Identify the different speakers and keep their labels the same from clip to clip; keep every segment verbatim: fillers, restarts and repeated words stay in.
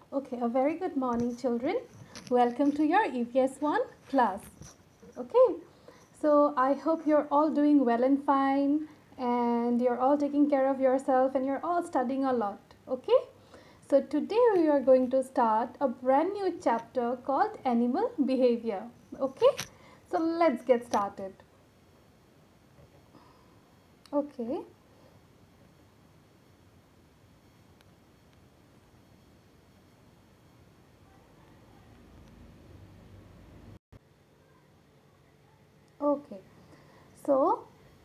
Speaker 1: Okay, a very good morning, children. Welcome to your E V S one class. Okay, so I hope you're all doing well and fine, and you're all taking care of yourself, and you're all studying a lot. Okay, so today we are going to start a brand new chapter called Animal Behavior. Okay, so let's get started. Okay, okay, so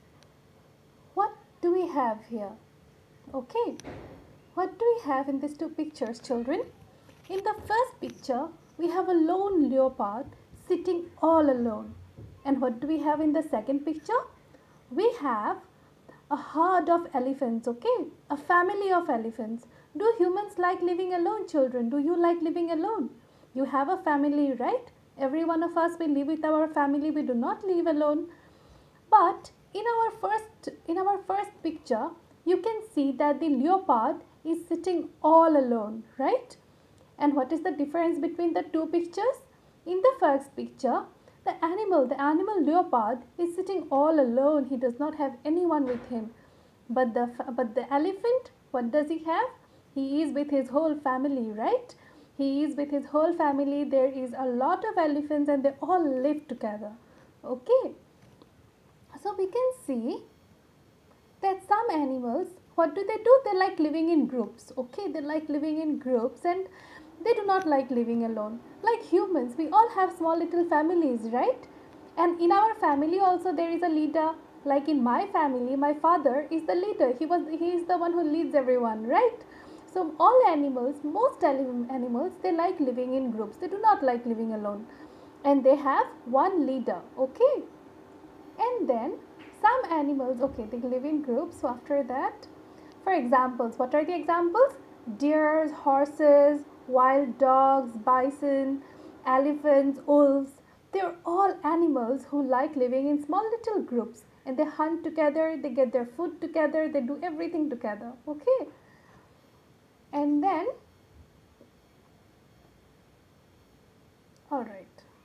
Speaker 1: what do we have here? Okay, what do we have in these two pictures, children? In the first picture, we have a lone leopard sitting all alone. And what do we have in the second picture? We have a herd of elephants, okay? A family of elephants. Do humans like living alone, children? Do you like living alone? You have a family, right? Every one of us will live with our family. We do not live alone. But in our first in our first picture, you can see that the leopard is sitting all alone, right? And what is the difference between the two pictures? In the first picture, the animal, the animal leopard is sitting all alone. He does not have anyone with him. But the but the elephant, what does he have? He is with his whole family, right? He is with his whole family. There is a lot of elephants and they all live together. Okay. So we can see that some animals, what do they do? They like living in groups. Okay, they like living in groups and they do not like living alone. Like humans, we all have small little families, right? And in our family also there is a leader. Like in my family, my father is the leader. He was he is the one who leads everyone, right? So all animals, most animals, they like living in groups. They do not like living alone. And they have one leader, okay? And then some animals, okay, they live in groups. So after that, for examples, what are the examples? Deers, horses, wild dogs, bison, elephants, wolves. They're all animals who like living in small little groups, and they hunt together, they get their food together, they do everything together. Okay. And then, all right.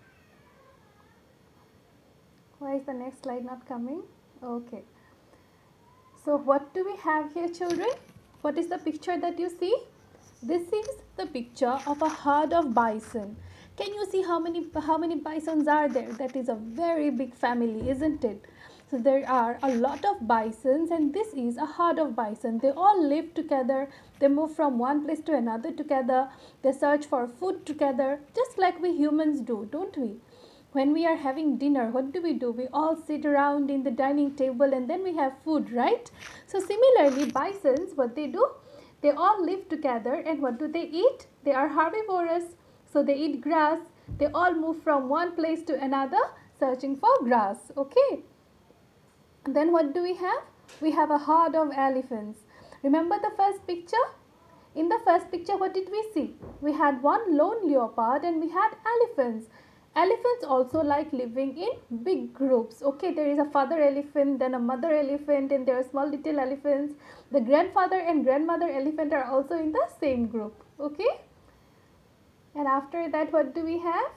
Speaker 1: Why is the next slide not coming? Okay. So what do we have here, children? What is the picture that you see? This is the picture of a herd of bison. Can you see how many how many bisons are there? That is a very big family, isn't it? So there are a lot of bisons and this is a herd of bison. They all live together. They move from one place to another together. They search for food together, just like we humans do, don't we? When we are having dinner, what do we do? We all sit around in the dining table and then we have food, right? So similarly, bisons, what they do? They all live together and what do they eat? They are herbivorous. So they eat grass. They all move from one place to another searching for grass. Okay. Then what do we have? We have a herd of elephants. Remember the first picture? In the first picture, what did we see? We had one lone leopard and we had elephants. Elephants also like living in big groups. Okay, there is a father elephant, then a mother elephant, and there are small little elephants. The grandfather and grandmother elephant are also in the same group. Okay, and after that, what do we have?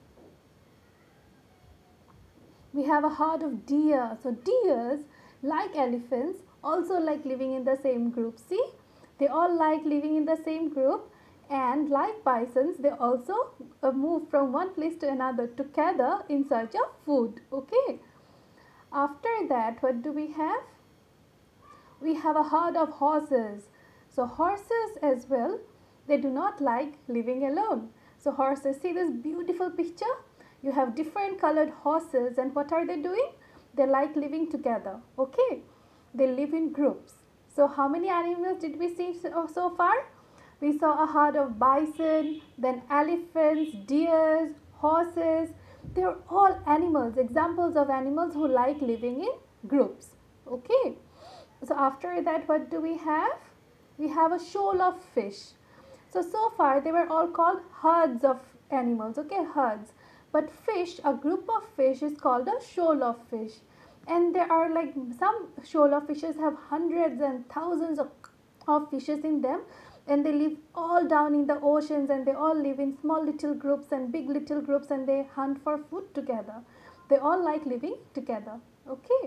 Speaker 1: We have a herd of deer. So deers, like elephants, also like living in the same group. See, they all like living in the same group, and like bisons, they also uh, move from one place to another together in search of food. Okay. After that, what do we have? We have a herd of horses. So horses as well, they do not like living alone. So horses, see this beautiful picture? You have different colored horses and what are they doing? They like living together. Okay. They live in groups. So how many animals did we see so, so far? We saw a herd of bison, then elephants, deers, horses. They are all animals, examples of animals who like living in groups. Okay. So after that, what do we have? We have a shoal of fish. So, so far they were all called herds of animals, okay, herds. But fish, a group of fish is called a shoal of fish. And there are like some shoal of fishes have hundreds and thousands of, of fishes in them. and they live all down in the oceans, and they all live in small little groups and big little groups, and they hunt for food together. They all like living together. Okay.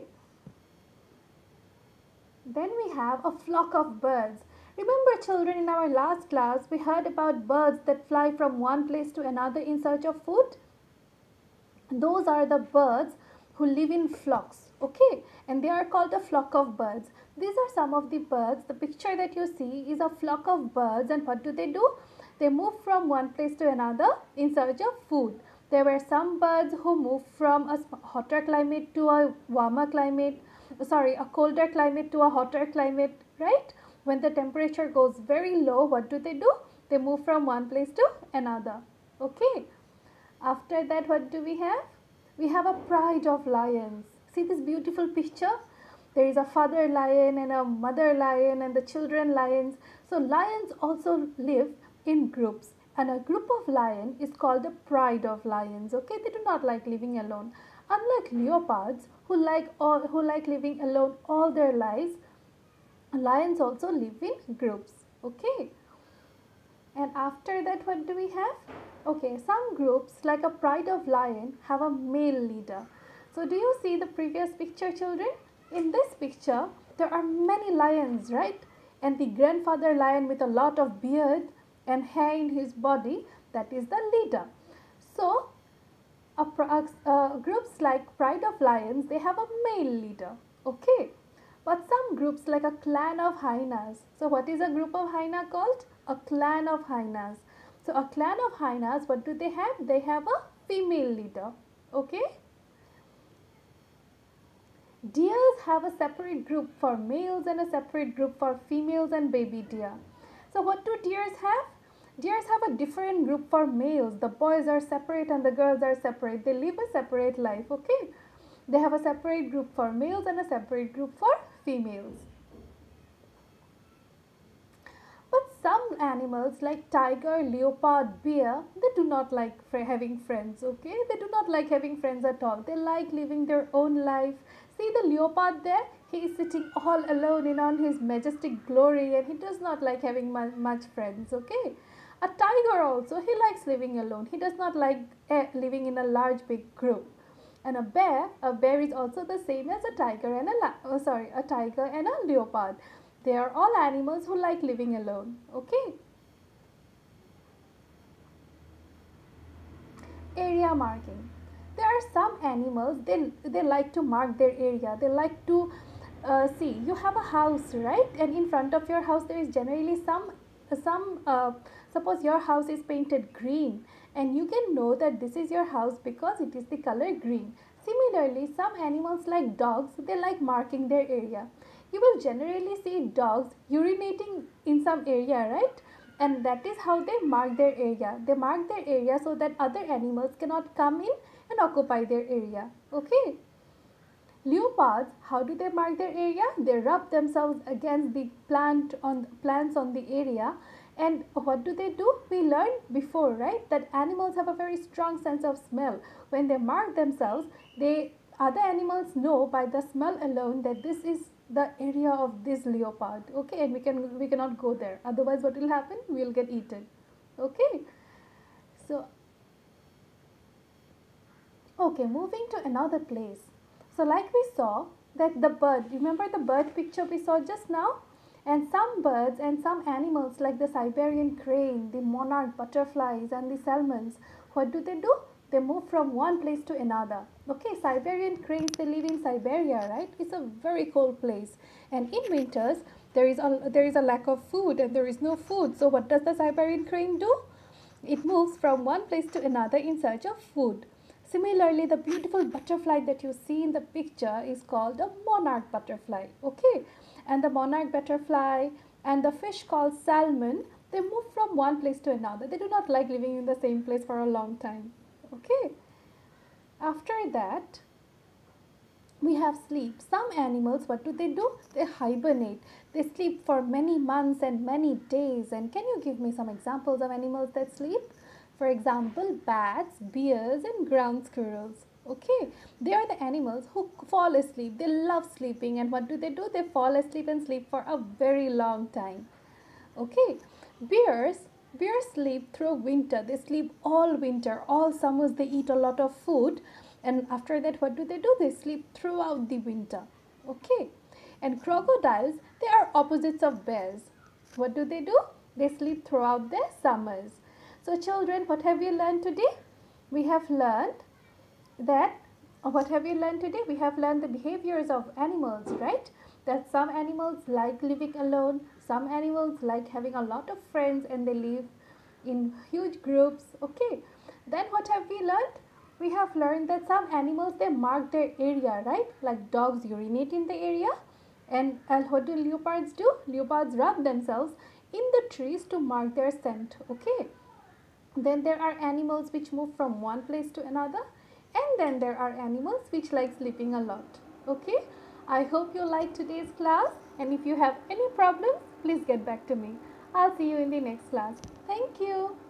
Speaker 1: Then we have a flock of birds. Remember, children, in our last class we heard about birds that fly from one place to another in search of food. Those are the birds who live in flocks, okay, and they are called a flock of birds. These are some of the birds. The picture that you see is a flock of birds, and what do they do? They move from one place to another in search of food. There were some birds who moved from a hotter climate to a warmer climate, sorry, a colder climate to a hotter climate, right? When the temperature goes very low, what do they do? They move from one place to another, okay. After that, what do we have? We have a pride of lions. See this beautiful picture? There is a father lion and a mother lion and the children lions. So lions also live in groups, and a group of lion is called the pride of lions. Okay, they do not like living alone. Unlike leopards who like all who like living alone all their lives, lions also live in groups. Okay. And after that, what do we have? Okay, some groups like a pride of lion have a male leader. So do you see the previous picture, children? In this picture, there are many lions, right? And the grandfather lion with a lot of beard and hair in his body, that is the leader. So, a, uh, groups like pride of lions, they have a male leader, okay? But some groups like a clan of hyenas. So what is a group of hyena called? A clan of hyenas. So a clan of hyenas, what do they have? They have a female leader. Okay. Deers have a separate group for males and a separate group for females and baby deer. So what do deers have? Deers have a different group for males. The boys are separate and the girls are separate. They live a separate life. Okay. They have a separate group for males and a separate group for females. But some animals like tiger, leopard, bear, they do not like having friends, okay? They do not like having friends at all. They like living their own life. See the leopard there? He is sitting all alone in on his majestic glory, and he does not like having much friends, okay? A tiger also, he likes living alone. He does not like uh, living in a large big group. And a bear, a bear is also the same as a tiger and a oh, sorry, a tiger and a leopard. They are all animals who like living alone. Okay. Area marking. There are some animals, they, they like to mark their area. They like to uh, see, you have a house, right? And in front of your house there is generally some, some uh, suppose your house is painted green, and you can know that this is your house because it is the color green. Similarly, some animals like dogs, they like marking their area. You will generally see dogs urinating in some area, right? And that is how they mark their area. They mark their area so that other animals cannot come in and occupy their area. Okay. Leopards, how do they mark their area? They rub themselves against the plant on plants on the area. And what do they do? We learned before, right, that animals have a very strong sense of smell. When they mark themselves, they other animals know by the smell alone that this is the area of this leopard. Okay, and we can we cannot go there. Otherwise, what will happen? We will get eaten. Okay. So, okay, moving to another place. So, like we saw that the bird. Remember the bird picture we saw just now? And some birds and some animals like the Siberian crane, the monarch butterflies and the salmons, what do they do? They move from one place to another. Okay, Siberian cranes, they live in Siberia, right? It's a very cold place. And in winters, there is a, there is a lack of food and there is no food. So what does the Siberian crane do? It moves from one place to another in search of food. Similarly, the beautiful butterfly that you see in the picture is called a monarch butterfly. Okay. And the monarch butterfly and the fish called salmon, they move from one place to another. They do not like living in the same place for a long time. Okay. After that, we have sleep. Some animals, what do they do? They hibernate. They sleep for many months and many days. And can you give me some examples of animals that sleep? For example, bats, bears, and ground squirrels. Okay, they are the animals who fall asleep. They love sleeping, and what do they do? They fall asleep and sleep for a very long time. Okay, Bears, bears sleep through winter. They sleep all winter. All summers they eat a lot of food. And after that, what do they do? They sleep throughout the winter. Okay. And crocodiles, they are opposites of bears. What do they do? They sleep throughout the summers. So children, what have you learned today? We have learned that uh, what have you learned today? We have learned the behaviors of animals, right? That some animals like living alone, some animals like having a lot of friends and they live in huge groups. Okay, then what have we learned? We have learned that some animals they mark their area, right? Like dogs urinate in the area, and, and what do leopards do? Leopards rub themselves in the trees to mark their scent. Okay, then there are animals which move from one place to another, and then there are animals which like sleeping a lot. Okay, I hope you like today's class, and if you have any problems, please get back to me. I'll see you in the next class. Thank you.